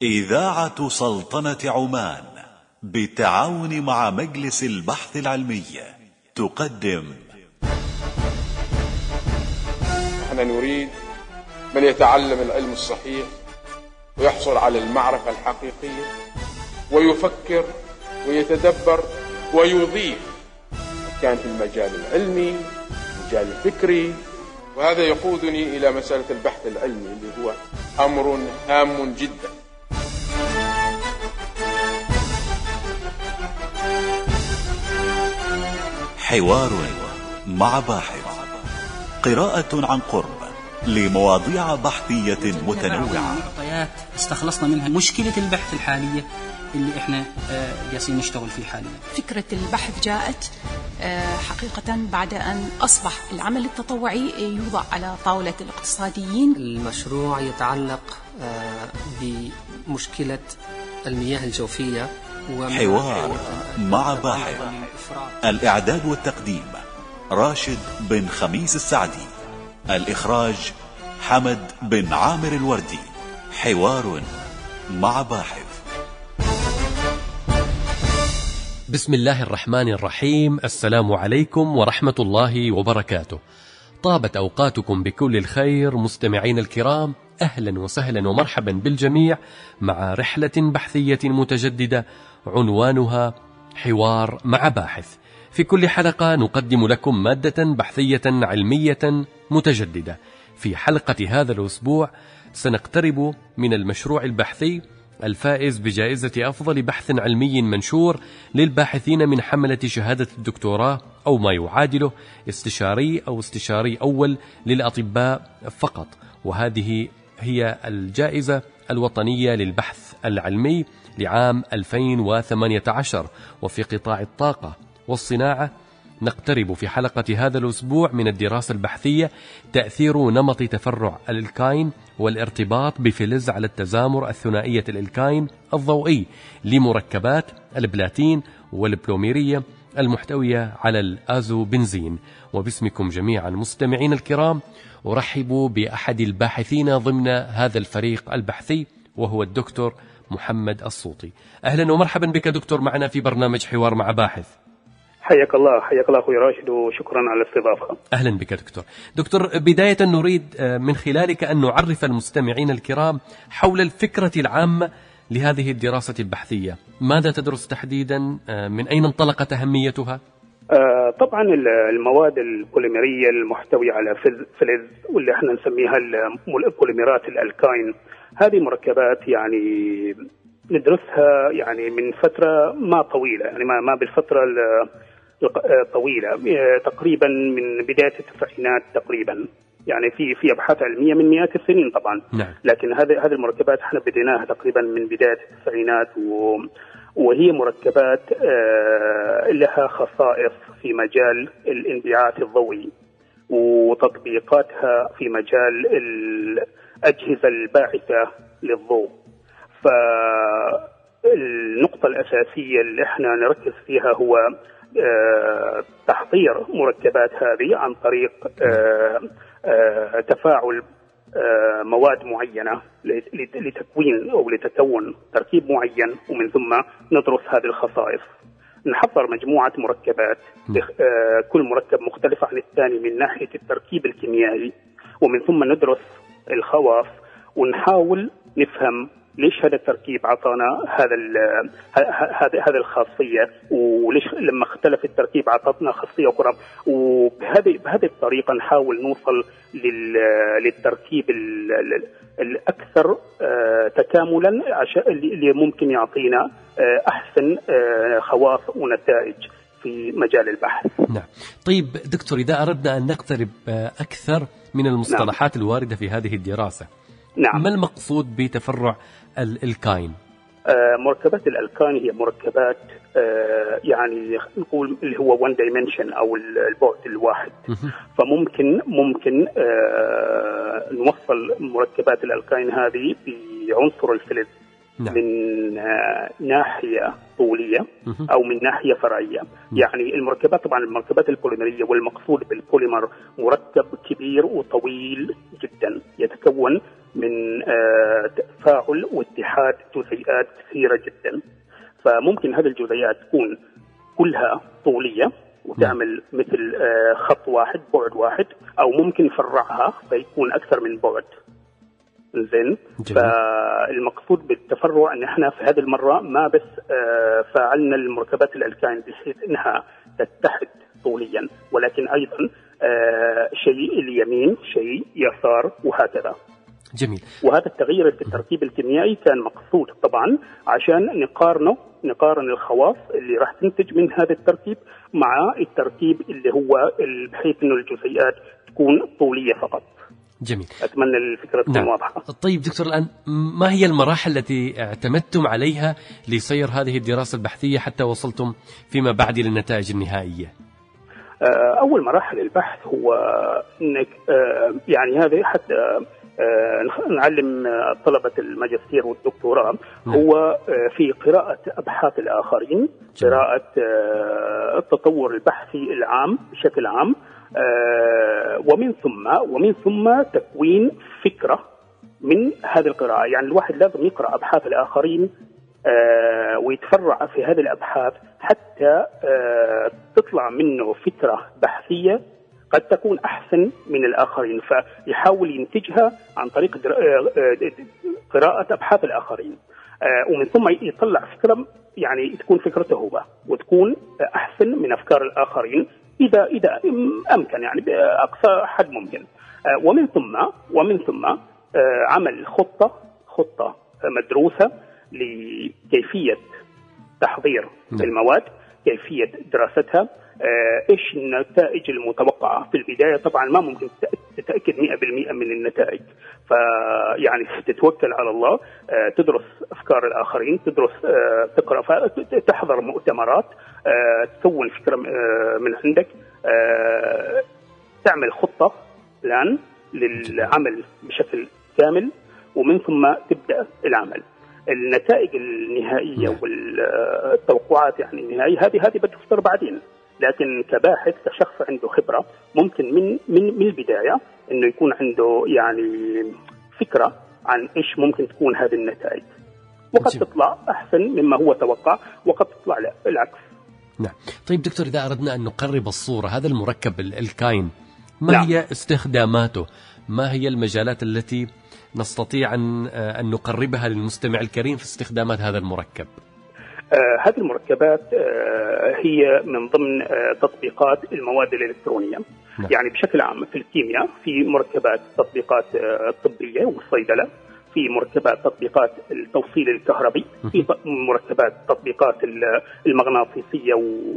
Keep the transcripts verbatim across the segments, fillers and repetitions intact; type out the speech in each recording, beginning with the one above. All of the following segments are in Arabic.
إذاعة سلطنة عمان بالتعاون مع مجلس البحث العلمي تقدم. نحن نريد من يتعلم العلم الصحيح ويحصل على المعرفة الحقيقية ويفكر ويتدبر ويضيف، كان في المجال العلمي، المجال الفكري، وهذا يقودني إلى مسألة البحث العلمي اللي هو أمر هام جدا. حوار مع باحث، قراءة عن قرب لمواضيع بحثية متنوعة. معطيات استخلصنا منها مشكلة البحث الحالية اللي احنا جالسين نشتغل فيه حاليا. فكرة البحث جاءت حقيقة بعد أن أصبح العمل التطوعي يوضع على طاولة الاقتصاديين. المشروع يتعلق بمشكلة المياه الجوفية. حوار مع باحث، الإعداد والتقديم راشد بن خميس السعدي، الإخراج حمد بن عامر الوردي. حوار مع باحث. بسم الله الرحمن الرحيم. السلام عليكم ورحمة الله وبركاته. طابت أوقاتكم بكل الخير مستمعين الكرام، أهلا وسهلا ومرحبا بالجميع مع رحلة بحثية متجددة عنوانها حوار مع باحث. في كل حلقة نقدم لكم مادة بحثية علمية متجددة. في حلقة هذا الأسبوع سنقترب من المشروع البحثي الفائز بجائزة أفضل بحث علمي منشور للباحثين من حملة شهادة الدكتوراه أو ما يعادله، استشاري أو استشاري أول للأطباء فقط، وهذه هي الجائزة الوطنية للبحث العلمي لعام ألفين وثمانية عشر. وفي قطاع الطاقة والصناعة نقترب في حلقة هذا الأسبوع من الدراسة البحثية تأثير نمط تفرع الإلكاين والارتباط بفلز على التزامر الثنائية الإلكاين الضوئي لمركبات البلاتين والبلوميرية المحتوية على الآزوبنزين. وباسمكم جميعا مستمعين الكرام أرحب بأحد الباحثين ضمن هذا الفريق البحثي، وهو الدكتور محمد الصوطي. أهلا ومرحبا بك دكتور معنا في برنامج حوار مع باحث. حياك الله. حياك الله أخوي راشد، وشكرا على الاستضافة. أهلا بك دكتور. دكتور، بداية نريد من خلالك أن نعرف المستمعين الكرام حول الفكرة العامة لهذه الدراسة البحثية. ماذا تدرس تحديدا؟ من أين انطلقت أهميتها؟ آه طبعا المواد البوليمرية المحتوية على فلز واللي احنا نسميها البوليمرات الألكاين، هذه مركبات يعني ندرسها يعني من فترة ما طويلة، يعني ما ما بالفترة طويلة، تقريبا من بداية التسعينات تقريبا، يعني في في ابحاث علميه من مئات السنين طبعا. نعم. لكن هذه هذه المركبات احنا بديناها تقريبا من بدايه التسعينات، وهي مركبات لها خصائص في مجال الانبعاث الضوئي وتطبيقاتها في مجال الاجهزه الباعثه للضوء. فالنقطه الاساسيه اللي احنا نركز فيها هو آه، تحضير مركبات هذه عن طريق آه، آه، تفاعل آه، مواد معينة لتكوين أو لتكون تركيب معين، ومن ثم ندرس هذه الخصائص. نحضر مجموعة مركبات، آه، كل مركب مختلف عن الثاني من ناحية التركيب الكيميائي، ومن ثم ندرس الخواص ونحاول نفهم ليش هذا التركيب عطانا هذا هذا هذه الخاصيه، وليش لما اختلف التركيب عطتنا خاصيه اخرى. وبهذه بهذه الطريقه نحاول نوصل للتركيب الاكثر تكاملا اللي ممكن يعطينا احسن خواص ونتائج في مجال البحث. نعم. طيب دكتور، اذا اردنا ان نقترب اكثر من المصطلحات نعم. الوارده في هذه الدراسه، نعم. ما المقصود بتفرع الإلكاين؟ آه مركبات الألكاين هي مركبات آه يعني نقول اللي هو one dimension أو البعد الواحد. فممكن ممكن آه نوصل مركبات الألكاين هذه بعنصر الفلز نعم. من ناحية طولية أو من ناحية فرعية. يعني المركبات، طبعا المركبات البوليمرية، والمقصود بالبوليمر مركب كبير وطويل جدا يتكون من تفاعل واتحاد جزيئات كثيرة جدا. فممكن هذه الجزيئات تكون كلها طولية وتعمل مثل خط واحد، بعد واحد، أو ممكن فرعها فيكون أكثر من بعد. زين. فالمقصود بالتفرع ان احنا في هذه المره ما بس فعلنا المركبات الالكاين بحيث انها تتحد طوليا، ولكن ايضا شيء اليمين شيء يسار وهكذا. جميل. وهذا التغيير في التركيب الكيميائي كان مقصود طبعا عشان نقارنه نقارن الخواص اللي راح تنتج من هذا التركيب مع التركيب اللي هو بحيث انه الجزيئات تكون طوليه فقط. جميل. أتمنى الفكرة تكون نعم. واضحة. طيب دكتور، الآن ما هي المراحل التي اعتمدتم عليها لسير هذه الدراسة البحثية حتى وصلتم فيما بعد للنتائج النهائية؟ أول مراحل البحث هو إنك يعني هذا حتى نعلم طلبة الماجستير والدكتوراه. نعم. هو في قراءة أبحاث الآخرين، قراءة التطور البحثي العام بشكل عام، آه ومن ثم ومن ثم تكوين فكرة من هذه القراءة. يعني الواحد لازم يقرأ أبحاث الآخرين آه ويتفرع في هذه الأبحاث حتى آه تطلع منه فكرة بحثية قد تكون أحسن من الآخرين، فيحاول ينتجها عن طريق قراءة أبحاث الآخرين، آه ومن ثم يطلع فكرة يعني تكون فكرته هو وتكون أحسن من أفكار الآخرين إذا إذا أمكن، يعني بأقصى حد ممكن. ومن ثم ومن ثم عمل خطة خطة مدروسة لكيفية تحضير المواد، كيفية دراستها، إيش النتائج المتوقعة في البداية. طبعا ما ممكن تتأكد مئة بالمئة من النتائج، فيعني تتوكل على الله، تدرس أفكار الآخرين، تدرس تقرأ، تحضر مؤتمرات، تكون فكرة من عندك، تعمل خطة بلان للعمل بشكل كامل، ومن ثم تبدأ العمل. النتائج النهائية والتوقعات يعني النهائية هذه هذه بتفطر بعدين، لكن كباحث كشخص عنده خبرة ممكن من من من البداية إنه يكون عنده يعني فكرة عن إيش ممكن تكون هذه النتائج، وقد تطلع أحسن مما هو توقع وقد تطلع العكس. نعم. طيب دكتور، إذا أردنا أن نقرب الصورة، هذا المركب الكاين ما نعم. هي استخداماته؟ ما هي المجالات التي نستطيع أن أن نقربها للمستمع الكريم في استخدامات هذا المركب؟ آه هذه المركبات آه هي من ضمن آه تطبيقات المواد الإلكترونية. نعم. يعني بشكل عام في الكيمياء في مركبات تطبيقات آه طبية والصيدلة، في مركبات تطبيقات التوصيل الكهربي، في مركبات تطبيقات المغناطيسية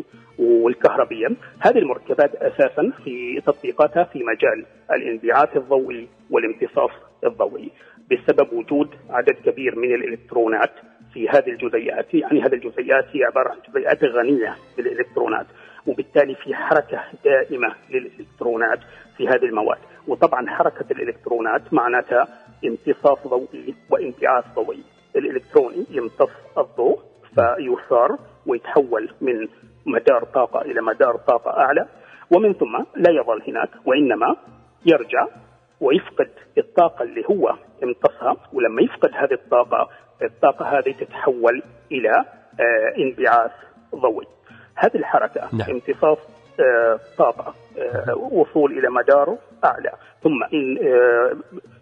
والكهربية. هذه المركبات أساسا في تطبيقاتها في مجال الانبعاث الضوئي والامتصاص الضوئي، بسبب وجود عدد كبير من الإلكترونات في هذه الجزيئات. يعني هذه الجزيئات هي عبارة عن جزيئات غنية بالإلكترونات، وبالتالي في حركة دائمة للإلكترونات في هذه المواد. وطبعا حركة الإلكترونات معناتها امتصاص ضوئي وانبعاث ضوئي. الإلكترون يمتص الضوء فيثار ويتحول من مدار طاقة إلى مدار طاقة أعلى، ومن ثم لا يظل هناك وإنما يرجع ويفقد الطاقة اللي هو امتصها. ولما يفقد هذه الطاقة، الطاقة هذه تتحول إلى آه انبعاث ضوئي. هذه الحركة نعم. امتصاص آه طاقة، آه وصول إلى مدار أعلى، ثم إن آه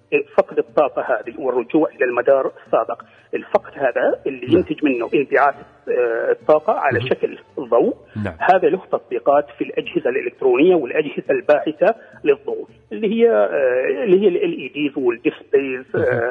فقد الطاقة هذه والرجوع إلى المدار السابق. الفقد هذا اللي ينتج منه انبعاث الطاقة على شكل ضوء. نعم. هذا له تطبيقات في الأجهزة الإلكترونية والأجهزة الباحثة للضوء، اللي هي اللي هي ال إل إي ديز والديسبليز،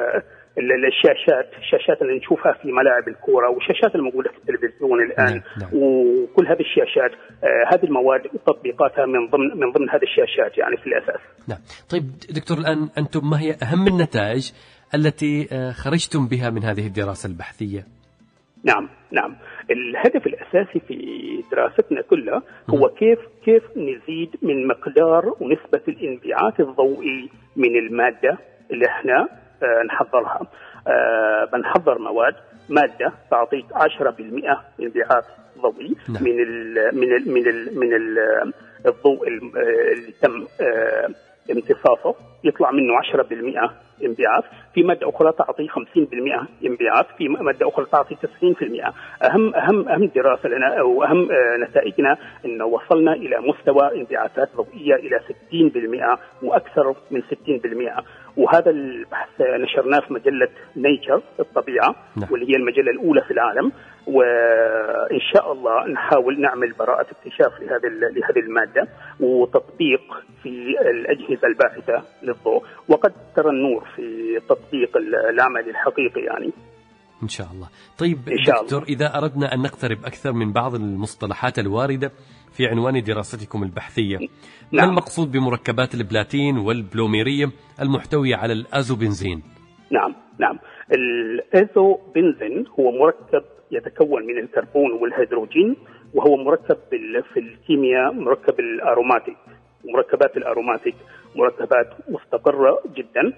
الشاشات الشاشات اللي نشوفها في ملاعب الكورة، والشاشات الموجودة في التلفزيون الآن. نعم. وكل هذه الشاشات هذه المواد تطبيقاتها من ضمن من ضمن هذه الشاشات يعني في الأساس. نعم. طيب دكتور، الآن أنتم ما هي أهم النتائج التي خرجتم بها من هذه الدراسة البحثية؟ نعم نعم الهدف الأساسي في دراستنا كلها هو كيف كيف نزيد من مقدار ونسبة الانبعاث الضوئي من المادة اللي احنا نحضرها. آه بنحضر مواد مادة تعطيك عشرة بالمئة انبعاث ضوئي نعم. من ال من ال من ال من ال الضوء اللي تم آه امتصاصه، يطلع منه عشرة بالمئة انبعاث. في مادة أخرى تعطي خمسين بالمئة انبعاث، في مادة أخرى تعطي تسعين بالمئة. أهم أهم أهم دراسة لنا أو أهم نتائجنا إنه وصلنا إلى مستوى انبعاثات ضوئية إلى ستين بالمئة وأكثر من ستين بالمئة. وهذا البحث نشرناه في مجلة نيتشر الطبيعة، نعم. واللي هي المجلة الأولى في العالم، وإن شاء الله نحاول نعمل براءة اكتشاف لهذه لهذه المادة وتطبيق في الأجهزة الباحثة للضوء، وقد ترى النور في تطبيق العمل الحقيقي يعني إن شاء الله. طيب إن شاء دكتور الله. إذا أردنا أن نقترب أكثر من بعض المصطلحات الواردة في عنوان دراستكم البحثية، نعم. ما المقصود بمركبات البلاتين والبلوميريوم المحتوية على الأزوبنزين؟ نعم نعم الأزوبنزين هو مركب يتكون من الكربون والهيدروجين، وهو مركب في الكيمياء مركب الأروماتيك. مركبات الأروماتيك مركبات مستقرة جدا،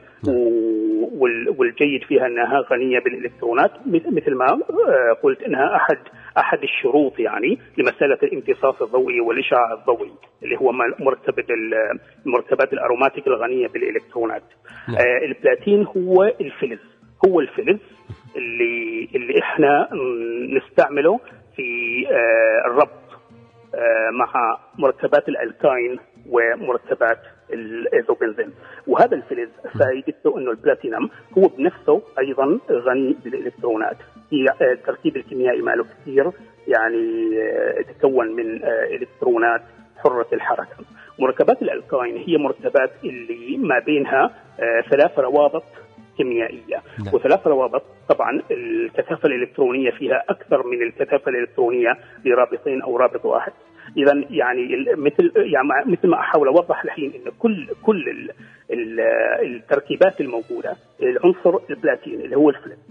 والجيد فيها أنها غنية بالإلكترونات، مثل ما قلت أنها أحد أحد الشروط يعني لمسألة الامتصاص الضوئي والإشعاع الضوئي، اللي هو مركب المركبات الأروماتيك الغنية بالإلكترونات. نعم. آه البلاتين هو الفلز هو الفلز اللي اللي احنا نستعمله في آه الربط آه مع مركبات الألكاين ومركبات الأزوبنزين. وهذا الفلز فائدته انه البلاتينم هو بنفسه ايضا غني بالالكترونات، التركيب الكيميائي ماله كثير يعني يتكون من الكترونات حرة الحركة. مركبات الألكاين هي مركبات اللي ما بينها ثلاث روابط كيميائية، نعم. وثلاث روابط طبعا الكثافة الإلكترونية فيها أكثر من الكثافة الإلكترونية لرابطين أو رابط واحد. إذا يعني مثل يعني مثل ما أحاول أوضح الحين إن كل كل ال ال التركيبات الموجودة، العنصر البلاتين اللي هو الفلز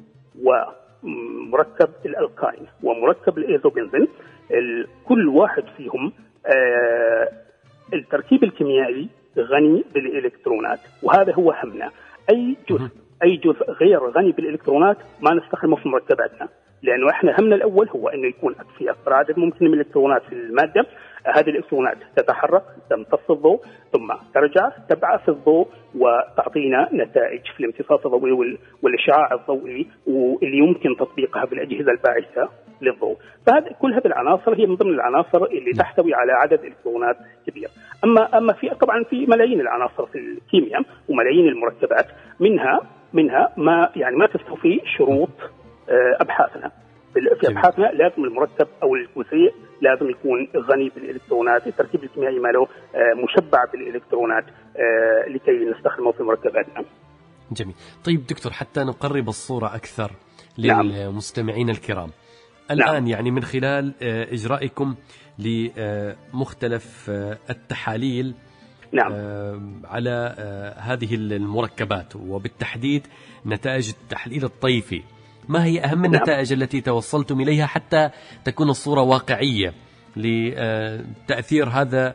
ومركب الألكاين ومركب الأزوبنزين، كل واحد فيهم آه التركيب الكيميائي غني بالإلكترونات، وهذا هو همنا. أي جزء أي جزء غير غني بالإلكترونات ما نستخدمه في مركباتنا، لأنه إحنا همنا الأول هو أنه يكون في أكثر عدد ممكن من الإلكترونات في المادة. هذه الإلكترونات تتحرك تمتص الضوء ثم ترجع تبعث الضوء وتعطينا نتائج في الامتصاص الضوئي والإشعاع الضوئي، واللي يمكن تطبيقها بالأجهزة الباعثة للضوء. فهذه كل هذه العناصر هي من ضمن العناصر اللي تحتوي على عدد إلكترونات كبير. أما أما في طبعا في ملايين العناصر في الكيمياء وملايين المركبات، منها منها ما يعني ما تستوفي شروط أبحاثنا. في أبحاثنا لازم المركب أو الجزيء لازم يكون غني بالإلكترونات، التركيب الكيميائي ماله مشبع بالإلكترونات لكي نستخدمه في مركباتنا. جميل. طيب دكتور، حتى نقرب الصورة أكثر للمستمعين الكرام الآن، نعم. يعني من خلال إجرائكم لمختلف التحاليل، نعم. على هذه المركبات وبالتحديد نتائج التحليل الطيفي، ما هي أهم النتائج نعم. التي توصلتم إليها حتى تكون الصورة واقعية لتأثير هذا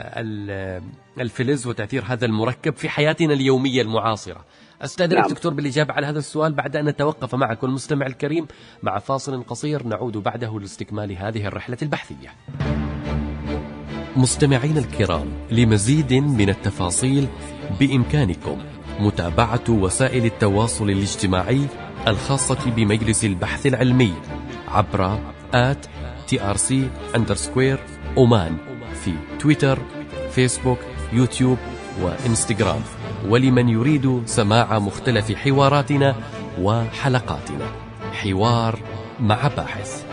الفلز وتأثير هذا المركب في حياتنا اليومية المعاصرة؟ أستاذنك نعم. دكتور بالإجابة على هذا السؤال بعد أن نتوقف معكم المستمع الكريم مع فاصل قصير، نعود بعده لاستكمال هذه الرحلة البحثية. مستمعين الكرام، لمزيد من التفاصيل بإمكانكم متابعة وسائل التواصل الاجتماعي الخاصة بمجلس البحث العلمي عبر آت تي آر سي أندرسكوير أومان في تويتر، فيسبوك، يوتيوب وإنستغرام. ولمن يريد سماع مختلف حواراتنا وحلقاتنا، حوار مع باحث.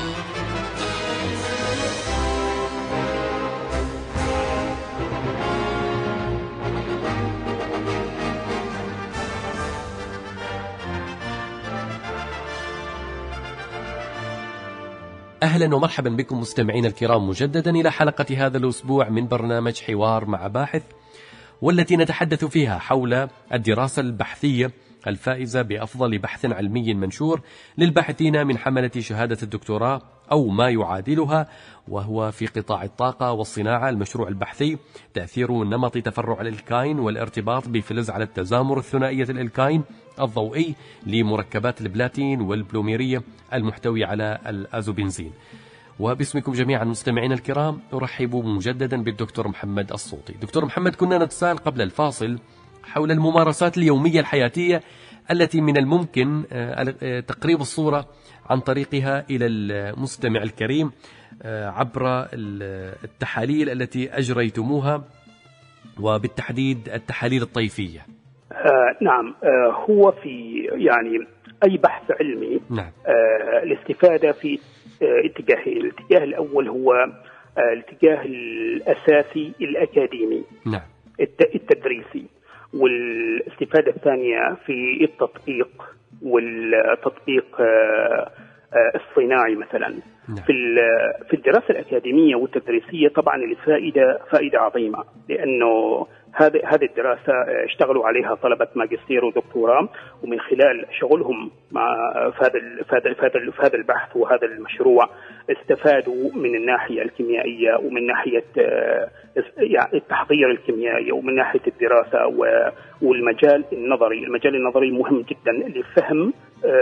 أهلا ومرحبا بكم مستمعين الكرام مجددا إلى حلقة هذا الأسبوع من برنامج حوار مع باحث، والتي نتحدث فيها حول الدراسة البحثية الفائزة بأفضل بحث علمي منشور للباحثين من حملة شهادة الدكتوراه أو ما يعادلها، وهو في قطاع الطاقة والصناعة. المشروع البحثي تأثير نمط تفرع الإلكاين والارتباط بفلز على التزامر الثنائية الإلكاين الضوئي لمركبات البلاتين والبلوميرية المحتوي على الأزوبنزين. وباسمكم جميعا مستمعين الكرام أرحب مجددا بالدكتور محمد الصوطي. دكتور محمد، كنا نتساءل قبل الفاصل حول الممارسات اليومية الحياتية التي من الممكن تقريب الصورة عن طريقها إلى المستمع الكريم عبر التحاليل التي أجريتموها، وبالتحديد التحاليل الطيفية. آه نعم، آه هو في يعني أي بحث علمي نعم. آه الاستفادة في آه اتجاهين. الاتجاه الأول هو آه الاتجاه الأساسي الأكاديمي، نعم، التدريسي، والاستفادة الثانية في التطبيق والتطبيق آه الصناعي مثلا. نعم. في في الدراسة الأكاديمية والتدريسية طبعا الفائدة فائدة عظيمة، لأنه هذه هذه الدراسة اشتغلوا عليها طلبة ماجستير ودكتوراه، ومن خلال شغلهم مع في هذا في هذا البحث وهذا المشروع استفادوا من الناحية الكيميائية ومن ناحية التحضير الكيميائي ومن ناحية الدراسة والمجال النظري. المجال النظري مهم جدا لفهم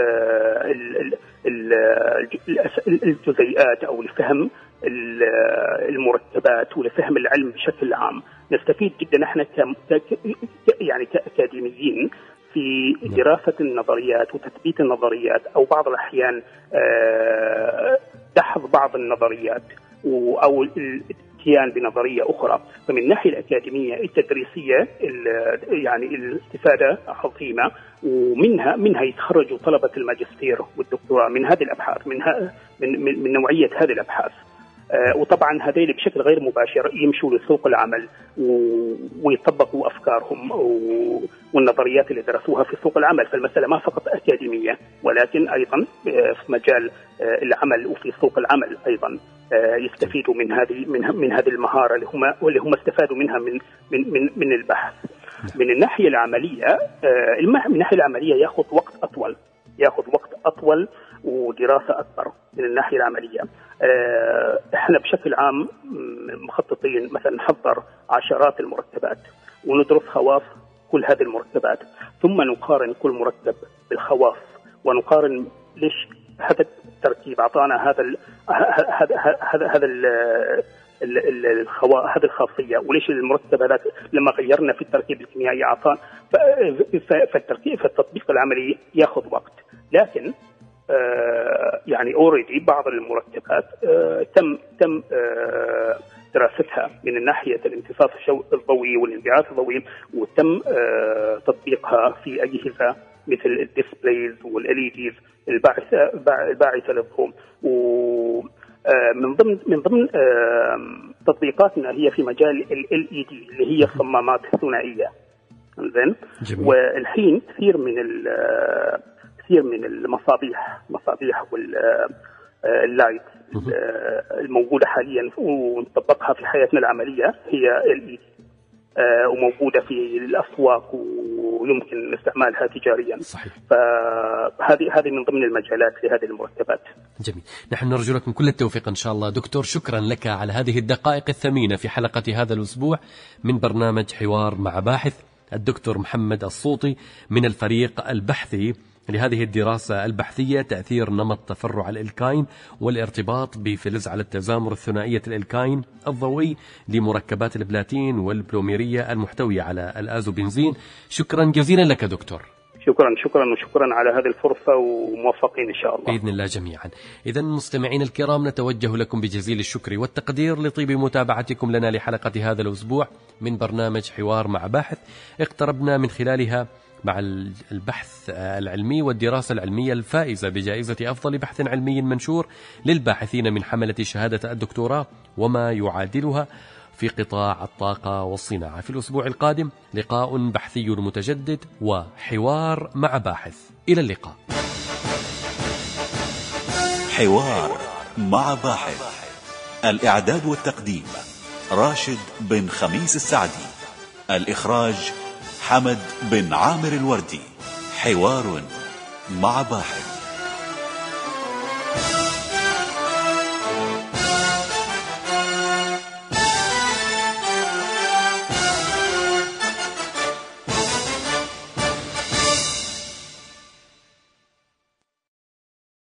الجزيئات أو لفهم المركبات ولفهم العلم بشكل عام. نستفيد جدا احنا يعني كأكاديميين في دراسة النظريات وتثبيت النظريات، أو بعض الأحيان دحض بعض النظريات أو الاتيان بنظرية أخرى. فمن الناحية الأكاديمية التدريسية يعني الاستفادة عظيمة، ومنها منها يتخرجوا طلبة الماجستير والدكتوراه من هذه الأبحاث، منها من, من, من نوعية هذه الأبحاث. آه وطبعا هذيل بشكل غير مباشر يمشوا لسوق العمل ويطبقوا أفكارهم والنظريات اللي درسوها في سوق العمل. فالمسألة ما فقط أكاديمية، ولكن أيضا في مجال العمل وفي سوق العمل أيضا يستفيدوا من هذه من, من هذه المهارة اللي هم واللي هم استفادوا منها من من من, من البحث. من الناحية العملية من الناحية العملية يأخذ وقت أطول يأخذ وقت أطول ودراسة أكبر. من الناحية العملية احنا بشكل عام مخططين مثلا نحضر عشرات المركبات وندرس خواص كل هذه المركبات، ثم نقارن كل مركب بالخواص ونقارن ليش هذا التركيب أعطانا هذا ال هذا هذا هذا الخوا هذه الخاصية، وليش المركب هذا لما غيرنا في التركيب الكيميائي أعطانا. فالتركيب فالتطبيق العملي يأخذ وقت، لكن آه يعني اوريدي بعض المركبات آه تم تم آه دراستها من الناحية الامتصاص الضوئي والانبعاث الضوئي، وتم آه تطبيقها في أجهزة مثل الديسبلايز والال ديز الباعثة الباعثة للضوء. ومن ضمن من ضمن تطبيقاتنا هي في مجال ال إي دي اللي هي الصمامات الثنائية. زين. والحين كثير من كثير من المصابيح مصابيح واللايت الموجودة حاليا ونطبقها في حياتنا العملية هي ال إي دي، وموجودة في الأسواق ويمكن استعمالها تجاريا. صحيح. فهذه هذه من ضمن المجالات لهذه المركبات. جميل. نحن نرجو لكم كل التوفيق إن شاء الله. دكتور، شكرا لك على هذه الدقائق الثمينة في حلقة هذا الأسبوع من برنامج حوار مع باحث. الدكتور محمد الصوطي من الفريق البحثي لهذه الدراسة البحثية، تأثير نمط تفرع الإلكاين والارتباط بفلز على التزامر الثنائية الإلكاين الضوئي لمركبات البلاتين والبلوميرية المحتوية على الأزوبنزين. شكرا جزيلا لك دكتور. شكرا شكرا وشكرا على هذه الفرصة، وموفقين إن شاء الله بإذن الله جميعا. إذن مستمعين الكرام، نتوجه لكم بجزيل الشكر والتقدير لطيب متابعتكم لنا لحلقة هذا الأسبوع من برنامج حوار مع باحث. اقتربنا من خلالها مع البحث العلمي والدراسة العلمية الفائزة بجائزة أفضل بحث علمي منشور للباحثين من حملة شهادة الدكتوراه وما يعادلها في قطاع الطاقة والصناعة. في الأسبوع القادم لقاء بحثي متجدد وحوار مع باحث. إلى اللقاء. حوار مع باحث. الإعداد والتقديم راشد بن خميس السعدي. الإخراج حمد بن عامر الوردي. حوار مع باحث.